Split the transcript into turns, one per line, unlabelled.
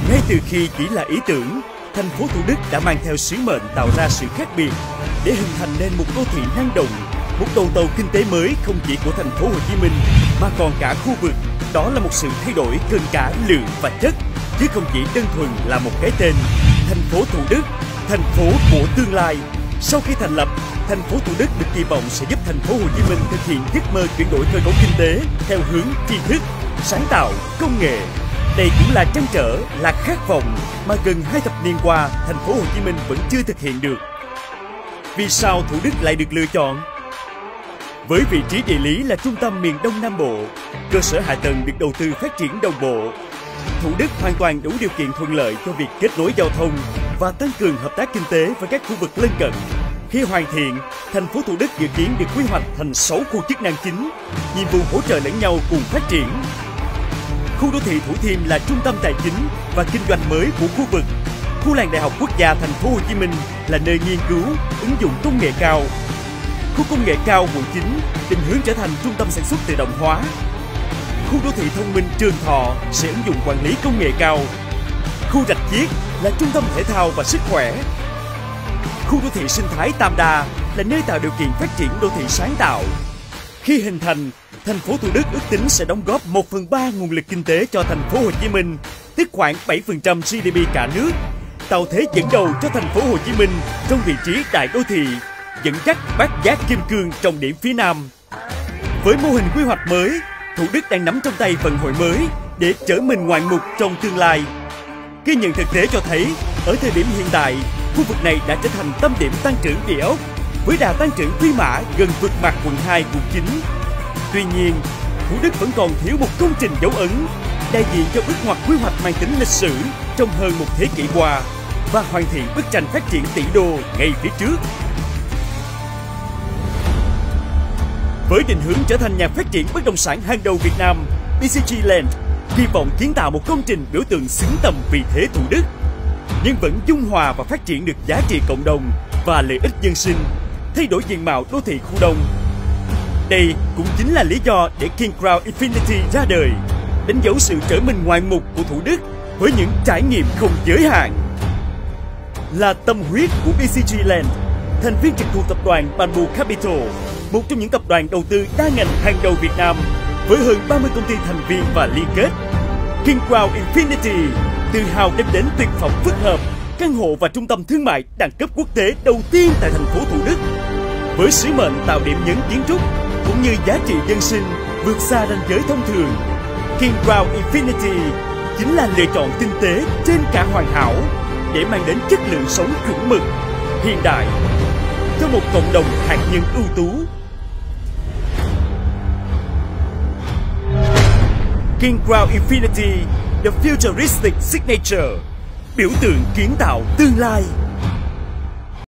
Ngay từ khi chỉ là ý tưởng, thành phố Thủ Đức đã mang theo sứ mệnh tạo ra sự khác biệt để hình thành nên một đô thị năng động, một đầu tàu kinh tế mới không chỉ của thành phố Hồ Chí Minh mà còn cả khu vực. Đó là một sự thay đổi kênh cả lượng và chất, chứ không chỉ đơn thuần là một cái tên. Thành phố Thủ Đức, thành phố của tương lai. Sau khi thành lập, thành phố Thủ Đức được kỳ vọng sẽ giúp thành phố Hồ Chí Minh thực hiện giấc mơ chuyển đổi cơ cấu kinh tế theo hướng tri thức, sáng tạo, công nghệ. Đây cũng là trăn trở, là khát vọng mà gần 2 thập niên qua thành phố Hồ Chí Minh vẫn chưa thực hiện được. Vì sao Thủ Đức lại được lựa chọn? Với vị trí địa lý là trung tâm miền Đông Nam Bộ, cơ sở hạ tầng được đầu tư phát triển đồng bộ, Thủ Đức hoàn toàn đủ điều kiện thuận lợi cho việc kết nối giao thông và tăng cường hợp tác kinh tế với các khu vực lân cận. Khi hoàn thiện, thành phố Thủ Đức dự kiến được quy hoạch thành 6 khu chức năng chính, nhiệm vụ hỗ trợ lẫn nhau cùng phát triển. Khu đô thị Thủ Thiêm là trung tâm tài chính và kinh doanh mới của khu vực. Khu làng Đại học Quốc gia thành phố Hồ Chí Minh là nơi nghiên cứu, ứng dụng công nghệ cao. Khu công nghệ cao quận 9 định hướng trở thành trung tâm sản xuất tự động hóa. Khu đô thị thông minh Trường Thọ sẽ ứng dụng quản lý công nghệ cao. Khu Rạch Chiếc là trung tâm thể thao và sức khỏe. Khu đô thị sinh thái Tam Đa là nơi tạo điều kiện phát triển đô thị sáng tạo. Khi hình thành, thành phố Thủ Đức ước tính sẽ đóng góp 1/3 nguồn lực kinh tế cho thành phố Hồ Chí Minh, tức khoảng 7% GDP cả nước, tạo thế dẫn đầu cho thành phố Hồ Chí Minh trong vị trí đại đô thị, dẫn dắt bát giác kim cương trọng điểm phía Nam. Với mô hình quy hoạch mới, Thủ Đức đang nắm trong tay vận hội mới để trở mình ngoạn mục trong tương lai. Ghi nhận thực tế cho thấy, ở thời điểm hiện tại, khu vực này đã trở thành tâm điểm tăng trưởng địa ốc, với đà tăng trưởng phi mã gần vượt mặt quận 2, quận 9. Tuy nhiên, Thủ Đức vẫn còn thiếu một công trình dấu ấn, đại diện cho bước ngoặt quy hoạch mang tính lịch sử trong hơn một thế kỷ qua và hoàn thiện bức tranh phát triển tỷ đô ngay phía trước. Với định hướng trở thành nhà phát triển bất động sản hàng đầu Việt Nam, BCG Land hy vọng kiến tạo một công trình biểu tượng xứng tầm vị thế Thủ Đức, nhưng vẫn dung hòa và phát triển được giá trị cộng đồng và lợi ích dân sinh, thay đổi diện mạo đô thị khu đông. Đây cũng chính là lý do để King Crown Infinity ra đời, đánh dấu sự trở mình ngoạn mục của Thủ Đức với những trải nghiệm không giới hạn. Là tâm huyết của BCG Land, thành viên trực thuộc tập đoàn Bamboo Capital, một trong những tập đoàn đầu tư đa ngành hàng đầu Việt Nam với hơn 30 công ty thành viên và liên kết. King Crown Infinity tự hào đem đến tuyệt phẩm phức hợp, căn hộ và trung tâm thương mại đẳng cấp quốc tế đầu tiên tại thành phố Thủ Đức. Với sứ mệnh tạo điểm nhấn kiến trúc cũng như giá trị dân sinh vượt xa ranh giới thông thường, King Crown Infinity chính là lựa chọn tinh tế trên cả hoàn hảo để mang đến chất lượng sống chuẩn mực, hiện đại cho một cộng đồng hạt nhân ưu tú. King Crown Infinity, The Futuristic Signature, biểu tượng kiến tạo tương lai.